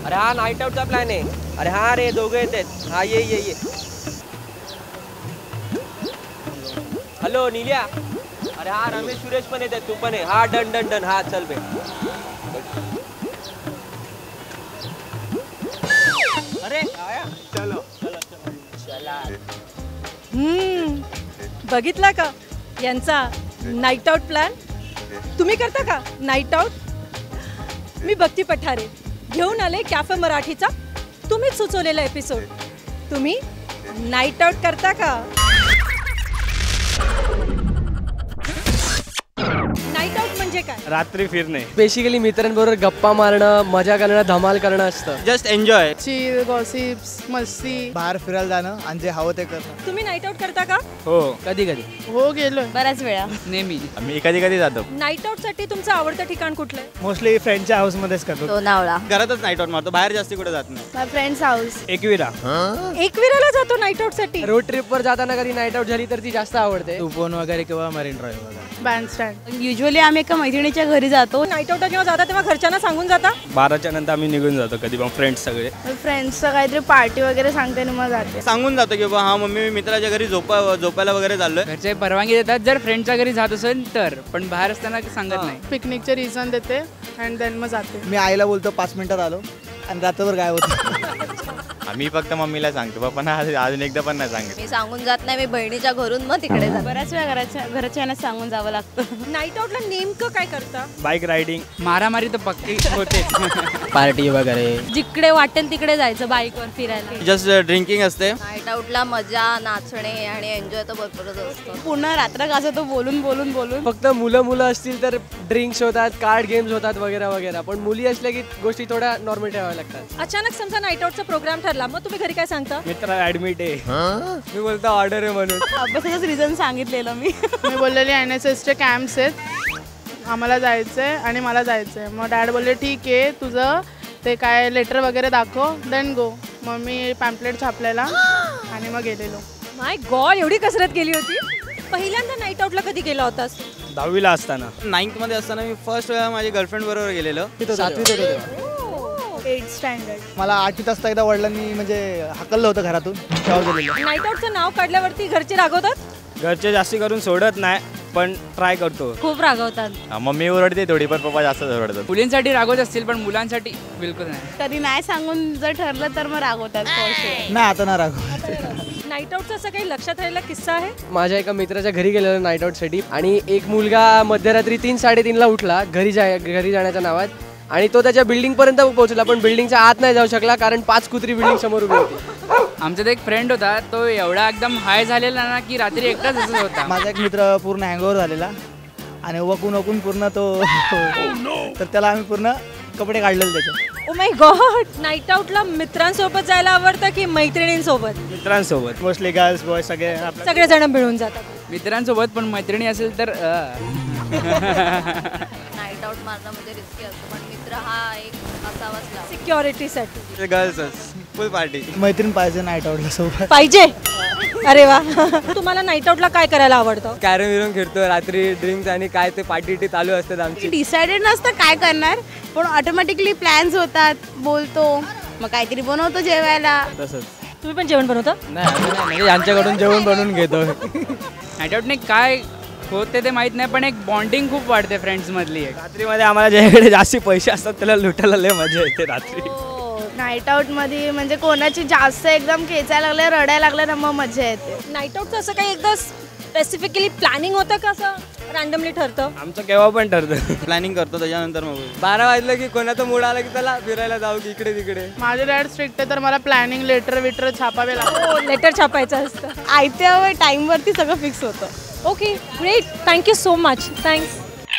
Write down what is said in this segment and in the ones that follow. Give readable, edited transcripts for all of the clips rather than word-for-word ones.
अरे हा night आउटचा plan आहे. अरे हा रे दोघं येतात. हा ये. हॅलो निल्या. अरे हा रमेश सुरेश पण येतात, तू पण आहे. हा डन. हा चल बे. अरे चलो. बघितला का यांचा नाईट आउट प्लॅन? तुम्ही करता का नाईट आउट? मी भक्ती पठारे घेऊन आले कॅफे मराठीचा तुम्हीच सुचवलेला एपिसोड. तुम्ही नाईट आउट करता का? नाईट आउट म्हणजे काय? रात्री फिरणे. बेसिकली मित्रांबरोबर गप्पा मारणं, मजा करणं, धमाल करणं असतं. Just enjoy. चिल, गॉसिप्स, मस्ती, बाहेर फिरायला जाणं आणि जे हवं ते करणं. तुम्ही नाईट आउट करता का? हो कधी हो गेलोय बऱ्याच वेळा. नेहमी. मी कधी जातो. नाईट आउट साठी तुमचं आवडतं ठिकाण कुठलं आहे? मोस्टली फ्रेंडच्या हाऊस मध्येच करतो. लोणावळा. घरातच नाईट आउट मारतो, बाहेर जास्ती कुठे जात नाही. Friends house. एकविरा. एकविराला जातो नाईट आउट साठी. रोड ट्रिप वर जाताना कधी नाईट आउट झाली तर ती जास्त आवडते. तुपोन वगैरे किंवा मरीन ड्राईव्ह वगैरे. बँडस्टँड. युजली आम्ही एका मैत्रिणीच्या घरी जातो. नाईट आउट जेव्हा जाता तेव्हा घरच्यांना सांगून जाता? 12च्या नंतर आम्ही निघून जातो कधी पण फ्रेंड्स सगळे. फ्रेंड्सचं काहीतरी पार्टी वगैरे सांगते आणि मग जाते. सांगून जातो की हा मम्मी मी मित्राच्या घरी झोपायला वगैरे चाललोय. घरचे परवानगी देतात जर फ्रेंडच्या घरी जात असेल तर, पण बाहेर असताना सांगत नाही. पिकनिकचे रिझन देते अँड देन मग जाते. मी आईला बोलतो 5 मिनिटात आलो आणि रात्रभर गायब होतो. आम्ही फक्त मम्मीला सांगतो, पण अजून एकदा पण नाही सांगितलं. मी सांगून जात नाही, मी बहिणीच्या घरून मग तिकडे जाते. बऱ्याच वेळा घरच्यांना सांगून जावं लागतं. नाईट आउटला नेमकं काय करता? Bike riding. मारामारी तर पक्की होते. पार्टी वगैरे. जिकडे वाटेल तिकडे जायचं बाईकवर फिरायला. जस्ट ड्रिंकिंग असते. नाईट आउटला मजा, नाचणे आणि एन्जॉय तर भरपूरच असतो. पूर्ण रात्र कसं तो बोलून फक्त मुलं असतील तर ड्रिंक्स होतात, कार्ड गेम्स होतात वगैरे. पण मुली असल्या की गोष्टी थोड्या नॉर्मल ठेवाव्या लागतात. अचानक समजा नाईट आउटचा प्रोग्राम ठरला, मग तुम्ही घरी काय सांगता? मित्र ऍडमिट आहे. मी बोलतो ऑर्डर आहे म्हणून. अभ्यासाचंच रिझन सांगितलेलं मी. मी बोललेली NSSचे कॅम्प्स आहेत, आम्हाला जायचंय आणि मला जायचंय. मग डॅड बोलले ठीक आहे, तुझं ते काय लेटर वगैरे दाखव, देन गो. मग मी पॅम्पलेट छापलेला आणि मग गेलेलो. माय गॉड, एवढी कसरत केली होती. पहिल्यांदा नाईट आउटला कधी गेला होतास? 10वीला असताना. 9th मध्ये असताना मी फर्स्ट वेळा माझ्या गर्लफ्रेंड बरोबर गेलेलो. 7वीत होतो. 8th standard. मला 8वीत असता एकदा वडिलांनी म्हणजे हकललं होतं घरातून, तेव्हा गेलेलो. नाईट आउटचं नाव काढल्यावरती घरचे रागवतात? घरचे जास्ती करून सोडत नाही, पण ट्राय करतो. खूप रागवतात. मम्मी ओरडते थोडी, पण पप्पा जास्त ओरडतात. मुलींसाठी रागवत असतील पण मुलांसाठी बिलकुल नाही. कधी नाही सांगून जर ठरलं तर मग रागवतात. नाही आता ना रागव. नाईट आउटचा असं काही लक्षात राहिलेला किस्सा आहे? माझ्या एका मित्राच्या घरी गेलेलो नाईट आउट साठी, आणि एक मुलगा मध्यरात्री 3-3:30ला उठला घरी जाण्याच्या नावात, आणि तो त्याच्या बिल्डिंग पर्यंत पोहोचला, पण बिल्डिंगच्या आत नाही जाऊ शकला कारण 5 कुत्री बिल्डिंग समोर उभी होती. आमच्यात एक फ्रेंड होता, तो एवढा एकदम हाय झालेला ना की रात्री एकटाच असं होता. माझा एक मित्र पूर्ण हँगओव्हर झालेला आणि वकून पूर्ण तो तर त्याला आम्ही पूर्ण कपडे काढलेले त्याचे. Oh my God. नाईट आउटला मित्रांसोबत जायला आवडतं की मैत्रिणींसोबत? मित्रांसोबत. मोस्टली गर्ल्स बॉय सगळे सगळेजण मिळून जातात. मित्रांसोबत, पण मैत्रिणी असेल तर नाईट आउट मारणं म्हणजे रिस्की असतं, पण मित्र हा एक असावाच लागतो. सिक्युरिटीसाठी. गर्ल्सच फुल पार्टी. मैत्रीण पाहिजे नाईट आउटला सोबत. पाहिजे. अरे वा. तुम्हाला नाईट आउटला काय करायला आवडतं? कॅरम विरम खेळतो रात्री, ड्रिंक्स आणि काय ते पार्टी चालू असतात आमची. डिसाइडेड नसतं काय करणार, पण ऑटोमॅटिकली प्लॅन्स होतात, बोलतो, मग काहीतरी बनवतो जेवायला. तसंच. तुम्ही पण जेवण बनवता? नाही, यांच्याकडून जेवण बनवून घेतो. नाईट आउटने काय होते ते माहित नाही, पण एक बॉन्डिंग खूप वाढते फ्रेंड्स मधली. एक रात्रीमध्ये आम्हाला ज्याकडे जास्ती पैसे असतात त्याला लुटायला लय मजा येते रात्री. नाईट आउट मध्ये म्हणजे कोणाची जास्त एकदम खेचायला लागले, रडायला लागले ना, मग मजा येते. नाईट आउटचं असं काही एकदा स्पेसिफिकली प्लॅनिंग होतं का, असं रँडमली ठरतं? आमचं केव्हा पण ठरतं. प्लॅनिंग करतो त्याच्यानंतर मग 12 वाजलं की कोणाचा मूड आला की त्याला फिरायला जाऊ की इकडे तिकडे. माझे डॅड स्ट्रिक्ट आहे, तर मला प्लॅनिंग लेटर छापावे लागतं. लेटर छापायचं असतं. आयत्या टाइमवरती सगळं फिक्स होतं. Okay, great. Thank you so much. Thanks.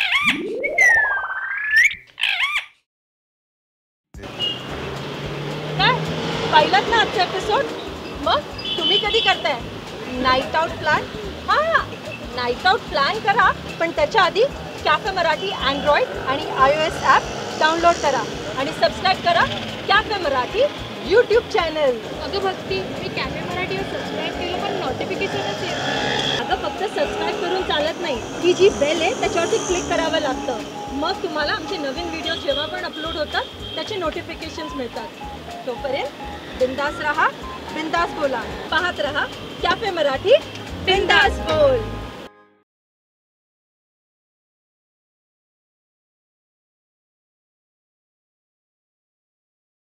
काय पाहिलात ना आजचा एपिसोड? मग तुम्ही कधी करताय नाईट आउट प्लॅन? हां, नाईट आउट प्लॅन करा, पण त्याच्या आधी कॅफे मराठी अँड्रॉइड आणि iOS ॲप डाउनलोड करा आणि सबस्क्राईब करा कॅफे मराठी यूट्यूब चॅनल. अगं भक्ती, मी कॅफे मराठीवर सबस्क्राईब केलं पण नोटिफिकेशनच येत नाही. अगं फक्त सबस्क्राईब करून चालत नाही, ही जी बेल आहे त्याच्यावरती क्लिक करावं लागतं. मग तुम्हाला आमचे नवीन व्हिडिओ जेव्हा पण अपलोड होतात त्याचे नोटिफिकेशन्स मिळतात. तोपर्यंत बिंदास राहा, बिंदास बोला, पाहत राहा कॅफे मराठी, बिंदास बोल.